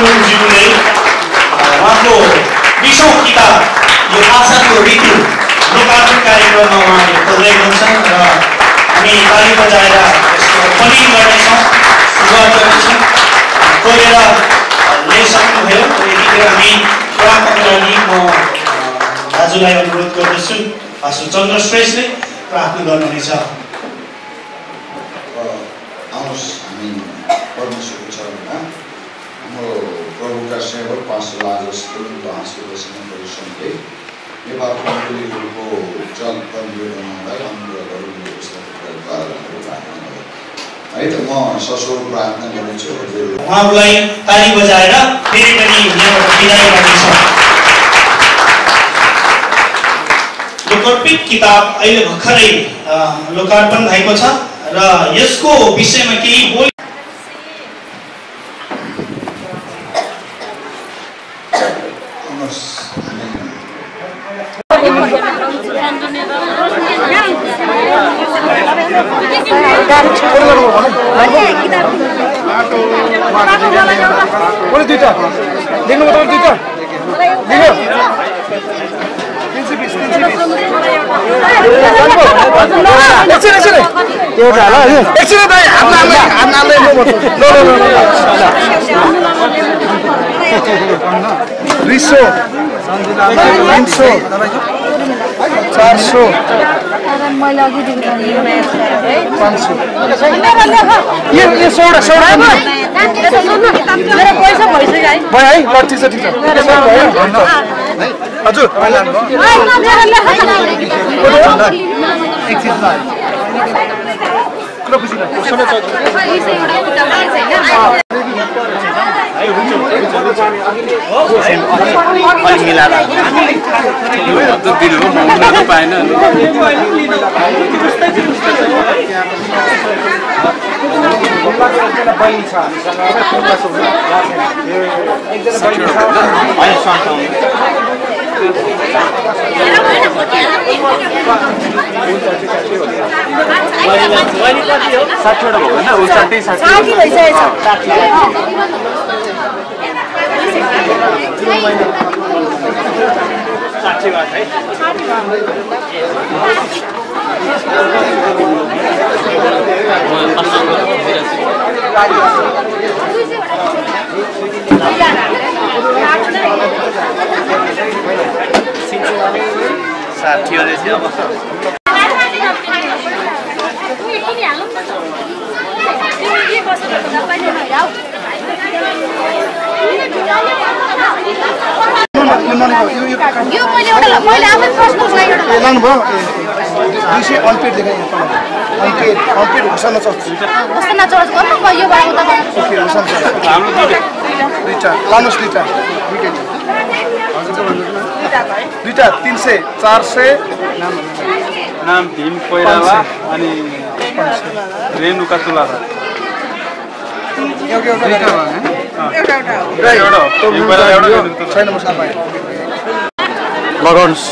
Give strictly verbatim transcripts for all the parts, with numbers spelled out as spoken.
गुरुङज्यूले उहाँको बीसौँ किताब यो आशाको ऋतु लोकार्पण कार्यक्रममा उहाँले खोल्दै हुन्छन् र हामी ताली बजाएर यसको ओपनिङ गर्नेछौँ, सुरुवात गर्नेछौँ। खोलेर ल्याइसक्नुभयो। यतिखेर हामी प्रार्थनाको लागि म दाजुलाई अनुरोध गर्दछु, पास्टर चन्द्र श्रेष्ठले प्रार्थना गर्नुहुनेछ। आउनुहोस् हामी परमेश्वरको चरणमा हाम्रो प्रभुका सेवक पास्टर लाजरस हाँसको परिश्रमले नेपाल मण्डलीहरूको जल परियोजनालाई अनुग्रह गर्नु व्यवस्था है त म सस्वर प्रार्थना गर्नेछु। उहाँहरूलाई ताली बजाएर फेरि पनि विदाई गर्नेछौँ। लोकार्पित किताब अहिले भर्खरै लोकार्पण भएको छ र यसको विषयमा केही बोल रिसो चार सौ मैले अघि पाँच सौ यो यो सोडा सोडा मेरो पैसा भइसक्यो है भयो है ल ठिक छ ठिक छ हजुर साठीवटा भयो होइन साठी साठी भइसकेको साठी बात है साठी वाले थियो यो मैले एउटा मैले आफै प्रश्न लगाएको लानुभयो दुई सय अल्पेट देखाएँ अल्पेट अल्पेट होसना चर्च होसना चर्च गर्नु म यो बारे उता ओके होसना चर्च हाम्रो दुईटा दुईटा लानुहोस् दुईटा दुईटा तीन सय चार सय नाम भीम कोइराला अनि रेणुका तुलाधर एउटा एउटा एउटा एउटा एउटा छैन म सापा लगाउनुस्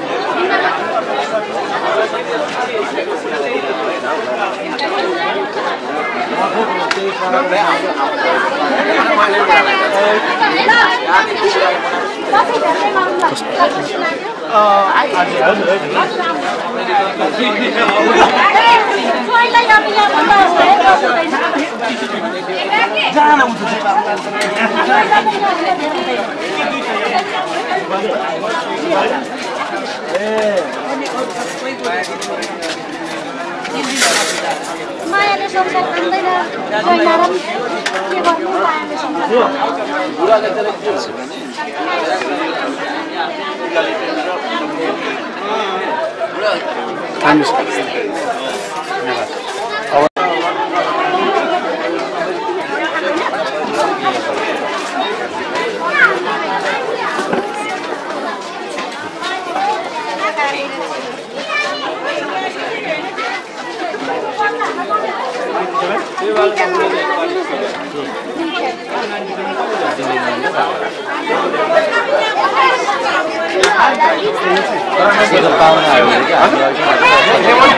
मायाले संसार खाँदैन गइनारम के गर्नु मायाले संसार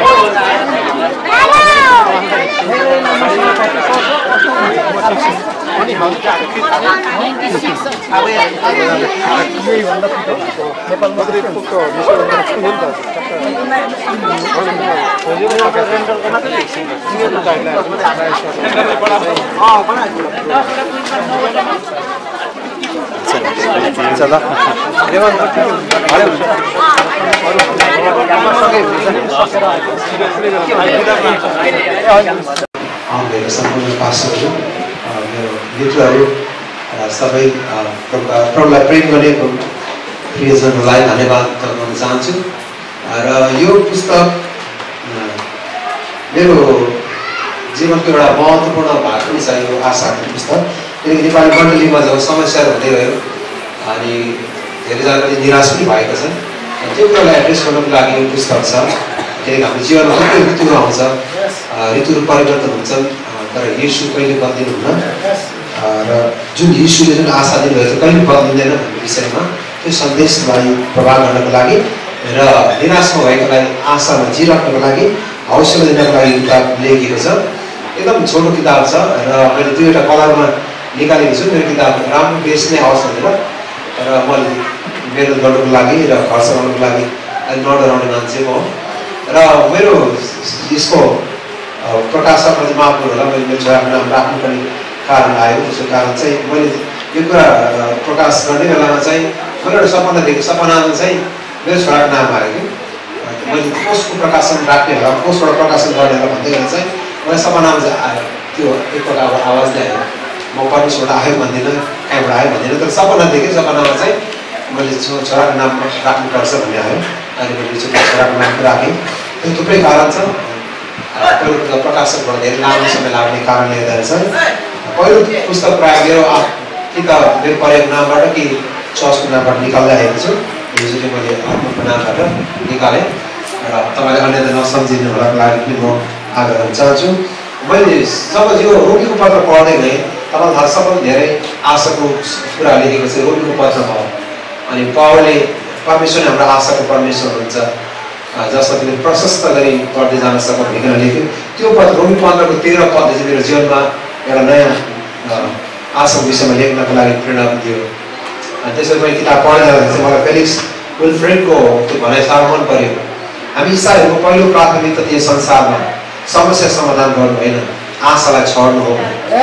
Hello. मेरो सम्पूर्ण पास्टरहरू मेरो मित्रहरू सबै प्रभुलाई प्रेम गरेको प्रियजनहरूलाई धन्यवाद गर्न चाहन्छु र यो पुस्तक मेरो जीवनको एउटा महत्त्वपूर्ण भाग पनि छ यो आशाको पुस्तक किनकि नेपाली मण्डलीमा जब समस्याहरू हुँदै गयो अनि धेरैजनाले निराश पनि भएका छन् त्यो कुरालाई एड्रेस गर्नको लागि यो पुस्तक छ किनकि हाम्रो जीवनमा थुप्रै ऋतुहरू आउँछ ऋतुहरू परिवर्तन हुन्छन् तर यीशु कहिले बदलिनुहुन्न र जुन यीशुले जुन आशा दिनुभएको छ कहिले बदलिँदैन भन्ने विषयमा त्यो सन्देशलाई प्रभाव गर्नको लागि र निराशमा भएकोलाई आशामा जिराख्नको लागि हौसला दिनको लागि किताब लेखिएको छ एकदम छोटो किताब छ र मैले दुईवटा कलरमा निकालेको छु मेरो किताब राम्रो बेच्ने आओस् भनेर र मैले मेहनत गर्नुको लागि र खर्च गर्नुको लागि अलिक नडराउने मान्छे म र मेरो यसको प्रकाशकमा चाहिँ माफ गर्नु होला मैले मेरो छोराको नाम राख्नु पनि कारण आयो त्यसको कारण चाहिँ मैले यो कुरा प्रकाश गर्ने बेलामा चाहिँ मैले एउटा सपना दिएको सपनामा चाहिँ मेरो छोराको नाम आयो कि मैले कोषको प्रकाशन राख्ने होला कोषबाट प्रकाशन गर्ने होला भन्दै गर्दा चाहिँ मलाई सपनामा चाहिँ आयो त्यो एक प्रकारको आवाज ल्यायो म परमेश्वरबाट आयो भन्दिनँ कहीँबाट आयो भन्दिनँ तर सपना देखेँ सपनामा चाहिँ मैले छो छोराको नाम राख्नुपर्छ भन्ने आयो अनि मैले छोराको नाम राखेँ त्यो थुप्रै कारण छ पहिलो प्रकाशकबाट धेरै लामो समय लाग्ने कारणले गर्दा चाहिँ पहिलो पुस्तक प्रायः मेरो कि त मेरो परेको नामबाट कि चर्चको नामबाट निकाल्दै आएको छु हिजोले मैले आफ्नो नामबाट निकालेँ र तपाईँले अन्य नसम्झिनु होलाको लागि पनि म आग्रह गर्न चाहन्छु मैले जब यो रोमीको पत्र पढ्दै गएँ तपाईँलाई थाहा सबभन्दा धेरै आशाको कुरा लेखेको छ रोमीको पत्रमा अनि पावलले परमेश्वरले हाम्रो आशाको परमेश्वर हुन्छ जसमा तिमीले प्रशस्त गरी पढ्दै जान सक्छ भनेर लेख्यो त्यो पत्र रोमी पन्ध्रको तेह्र पदले चाहिँ मेरो जीवनमा एउटा नयाँ आशाको विषयमा लेख्नको लागि प्रेरणा दियो अनि त्यसरी मैले किताब पढ्दै जाँदा चाहिँ मलाई फेलिक्स विल्फ्रेडको त्यो भनाइ साह्रो मन पर्यो हामी इसाईहरूको पहिलो प्राथमिकता त्यो संसारमा समस्या समाधान गर्नु होइन आशालाई छड्नु हो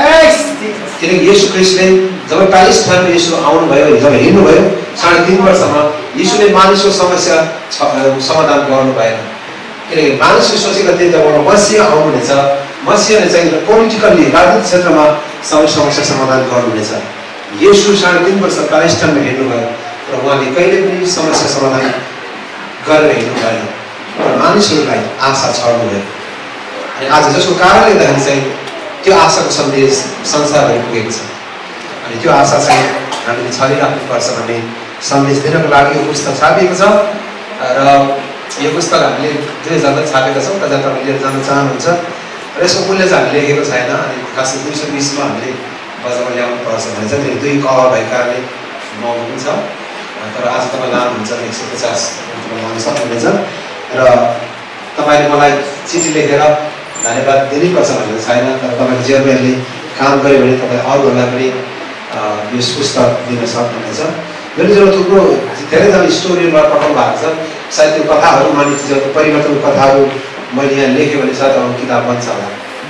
किनकि यीशु ख्रिस्टले जब प्यालेस्टाइनमा यीशु आउनुभयो जब हिँड्नुभयो साढे तिन वर्षमा यीशुले मानिसको समस्या समाधान गर्नु भएन किनकि मानिसले सोचेका थिए जब मसिह आउनुहुनेछ मसिहले चाहिँ पोलिटिकल्ली राजनीतिक क्षेत्रमा सबै समस्या समाधान गर्नुहुनेछ यीशु साढे तिन वर्ष प्यालेस्टाइनमा हिँड्नुभयो र उहाँले कहिले पनि समस्या समाधान गरेर हिँड्नु भएन र मानिसहरूलाई आशा छड्नु भयो अनि आज जसको कारणले गर्दाखेरि चाहिँ त्यो आशाको सन्देश संसारभरि पुगेको छ अनि त्यो आशा चाहिँ हामीले छरिराख्नुपर्छ भन्ने सन्देश दिनको लागि यो पुस्तक छापिएको छ र यो पुस्तक हामीले दुई हजार छापेका छौँ कता तपाईँ लिएर जान चाहनुहुन्छ र यसको मूल्य चाहिँ हामीले लेखेको छैन अनि खासै दुई सौ बिसमा हामीले बजारमा ल्याउनु पर्छ भने चाहिँ त्यो दुई कलर भएको कारणले महँगो पनि छ तर आज तपाईँ लानुहुन्छ भने एक सय पचास लानु सक्नुहुनेछ र तपाईँले मलाई चिठी लेखेर धन्यवाद दिनैपर्छ भनेको छैन तर तपाईँको जीवनले काम गऱ्यो भने तपाईँ अरूहरूलाई पनि यस पुस्तक दिन सक्नुहुनेछ मेरो जीवनमा थुप्रो धेरैजना स्टोरीबाट पठाउनु भएको छ सायद त्यो कथाहरू मानिस जीवनको परिवर्तनको कथाहरू मैले यहाँ लेखेँ भने सायद अरू किताब बन्छ होला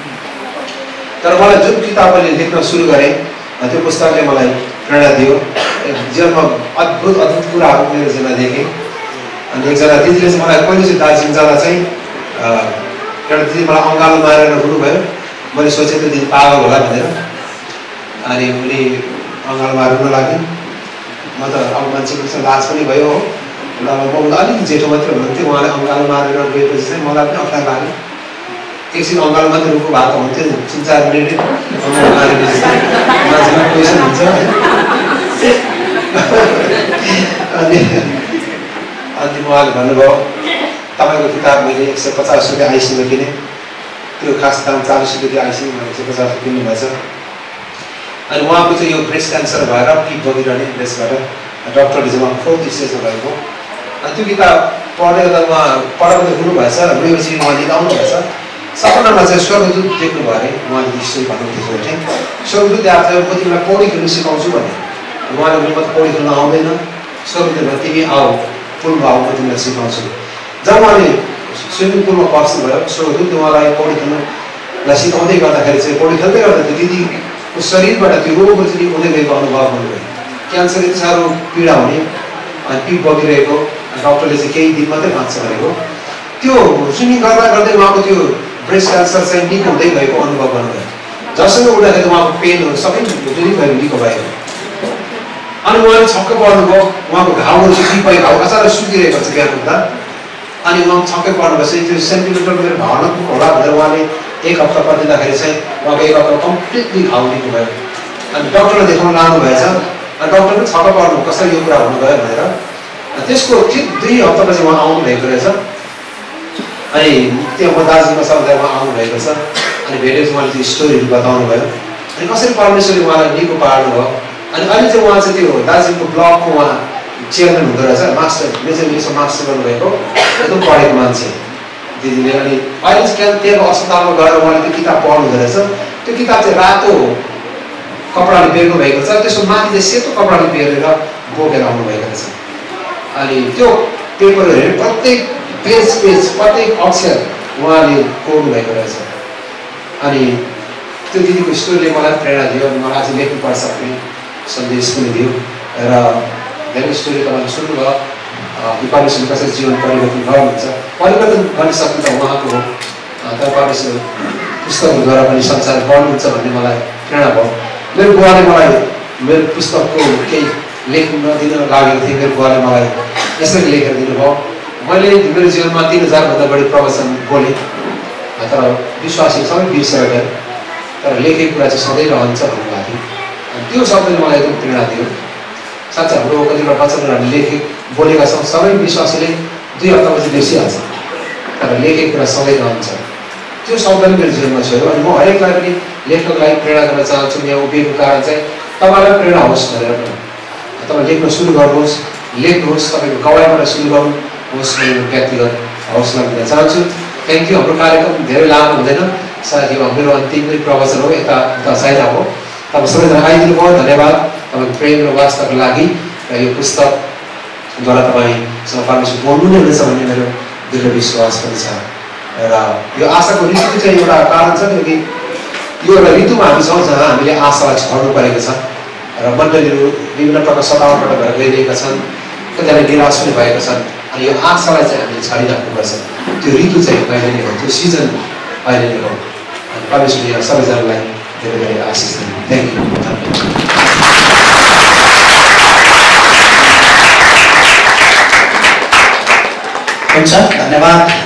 तर मलाई जुन किताब मैले लेख्न सुरु गरेँ त्यो पुस्तकले मलाई प्रेरणा दियो जीवनमा अद्भुत अद्भुत कुराहरू मेरो जीवनमा देखेँ अनि एकजना दिदीले चाहिँ मलाई कहिले चाहिँ दार्जिलिङ जाँदा चाहिँ एउटा दिदी मलाई अँगालो मारेर हुनुभयो मैले सोचेँ त्यो दिदी पागल होला भनेर अनि उनी अँगालो मार्न लाग्यो म त अब मान्छेको लाज पनि भयो हो र म अलिकति जेठो मात्रै हुनुहुन्थ्यो उहाँले अँगालो मारेर गएपछि चाहिँ मलाई पनि अप्ठ्यारो लाग्यो एकछिन अँगालो मात्रै रुखको भएको हुन्थ्यो तिन चार मिनट अँगालो मारेपछि मान्छेमा क्वेसन हुन्छ अनि अनि उहाँले भन्नुभयो तपाईँको किताब मैले एक सय पचास रुपियाँ आइसीमा किनेँ त्यो खास दाम चालिस रुपियाँ आइसी मैले एक सय पचास रुपियाँ किन्नु भएछ अनि उहाँको चाहिँ यो ब्रेस्ट क्यान्सर भएर पिप बगिरहने ब्रेस्टबाट डक्टरले चाहिँ उहाँको फोर्थ स्टेजमा भएको अनि त्यो किताब पढेर त उहाँ पढाउँदै हुनुभएछ गएपछि उहाँ लिएर आउनुभएछ सपनामा चाहिँ स्वर्गदूत देख्नुभयो अरे उहाँले त्यसरी भन्नुहुन्थ्यो चाहिँ स्वर्गदूतले आज म तिमीलाई पौडी खेल्नु सिकाउँछु भने उहाँले म त पौडी खेल्न आउँदैन स्वर्गदूतले तिमी आऊ पुलमा आऊ म तिमीलाई सिकाउँछु जब उहाँले स्विमिङ पुलमा पस्नुभयो स्वर्गदूतले उहाँलाई पौडी खेल्नुलाई सिकाउँदै गर्दाखेरि चाहिँ पौडी खेल्दै गर्दा त्यो दिदीको शरीरबाट त्यो रोगहरू चाहिँ हुँदै गएको अनुभव हुनुभयो क्यान्सर यति साह्रो पीडा हुने अनि पिप बगिरहेको डक्टरले चाहिँ केही दिन मात्रै बाँच्छ भनेको त्यो स्विमिङ गर्दा गर्दै उहाँको त्यो ब्रेस्ट क्यान्सर चाहिँ निको हुँदै गएको अनुभव गर्नुभयो जसरी उठ्दाखेरि उहाँको पेनहरू सबै जुनी गएर निको भयो अनि उहाँले छक्क पर्नुभयो उहाँको घाउहरू चाहिँ टिपाइ घाउ अचानक सुकिरहेको छ बिहान उठ्दा अनि उहाँ छक्कै पर्नुभएपछि त्यो सेन्टिमिटर मेरो भावनात्मक होला भनेर उहाँले एक हप्ता पर्दिँदाखेरि चाहिँ उहाँको एक हप्ता कम्प्लिटली घाउ निको भयो अनि डक्टरलाई देखाउन लानुभएछ अनि डक्टर पनि छक्क पर्नु कसरी यो कुरा हुनुभयो भनेर त्यसको ठिक दुई हप्तापछि उहाँ आउनु भएको रहेछ अनि त्यहाँ म दार्जिलिङमा सर्दा उहाँ आउनुभएको छ अनि भेटेपछि उहाँले त्यो स्टोरीहरू बताउनु भयो अनि कसरी परमेश्वरले उहाँलाई निको पार्नुभयो अनि अहिले चाहिँ उहाँ चाहिँ त्यो दार्जिलिङको ब्लकको उहाँ चेयरम्यान हुँदो रहेछ मास्टर मेजर इङ्ग्लिसमा मास्टर गर्नुभएको एकदम पढेको मान्छे दिदीले अनि अहिले चाहिँ त्यहाँको अस्पतालमा गएर उहाँले त्यो किताब पढ्नुहुँदो रहेछ त्यो किताब चाहिँ रातो कपडाले बेर्नु भएको छ त्यसको माथि चाहिँ सेतो कपडाले बेरेर बोकेर आउनुभएको रहेछ अनि त्यो पेपरहरू हेरेर प्रत्येक पेज पेज प्रत्येक अक्षर उहाँले कोर्नु भएको रहेछ अनि त्यो दिदीको स्टोरीले मलाई प्रेरणा दियो अनि मलाई आज लेख्नुपर्छ भन्ने सन्देश पनि दियो र धेरै स्टोरी तपाईँले सुन्नुभयो परमेश्वरले कसरी जीवन परिवर्तन गर्नुहुन्छ परिवर्तन गर्न सक्नु त उहाँको हो तर परमेश्वर पुस्तकहरूद्वारा पनि संसार बढ्नुहुन्छ भन्ने मलाई प्रेरणा भयो मेरो बुवाले मलाई मेरो पुस्तकको केही लेख्न दिन लागेको थिएँ मेरो बुवाले मलाई यसरी लेखेर दिनुभयो मैले मेरो जीवनमा तिन हजारभन्दा बढी प्रवचन बोलेँ तर विश्वासी सबै बिर्सेर गए तर लेखेको कुरा चाहिँ सधैँ रहन्छ भन्नुभएको थियो अनि त्यो शब्दले मलाई एकदम प्रेरणा दियो साँच्चै हाम्रो कतिवटा वचनहरू हामी लेखे बोलेका छौँ सबै विश्वासीले दुई हप्तापछि बिर्सिहाल्छ तर लेखेको कुरा सधैँ रहन्छ त्यो शब्दले मेरो जीवनमा छोयो अनि म हरेकलाई पनि लेख्नको लागि प्रेरणा गर्न चाहन्छु यहाँ उभिएको कारण चाहिँ तपाईँलाई प्रेरणा होस् भनेर तपाईँ लेख्न सुरु गर्नुहोस् लेख्नुहोस् तपाईँको गवाईबाट सुरु गर्नुहोस् भने म व्यक्तिगत हौसला दिन चाहन्छु थ्याङ्क यू हाम्रो कार्यक्रम धेरै लामो हुँदैन सायद यो मेरो अन्तिमै प्रवचन हो यता उता सायद हो तपाईँ सबैजना आइदिनु भयो धन्यवाद तपाईँको प्रेम र वास्ताको लागि र यो पुस्तकद्वारा तपाईँसँग परमेश्वर बोल्नु नै हुनेछ भन्ने मेरो दृढ विश्वास पनि छ र यो आशाको ऋतु चाहिँ एउटा कारण छ किनकि यो एउटा ऋतुमा हामी छौँ जहाँ हामीले आशालाई छर्नु परेको छ र मण्डलीहरू विभिन्न प्रकार सतावटबाट भएर गइरहेका छन् कतिजना निराश पनि भएका छन् अनि यो आशालाई चाहिँ हामीले छाडिराख्नुपर्छ त्यो ऋतु चाहिँ कहिले नै हो त्यो सिजन अहिले नै हो अनि परमेश्वरले सबैजनालाई धेरै धेरै आशिष दिनु थ्याङ्क यू हुन्छ धन्यवाद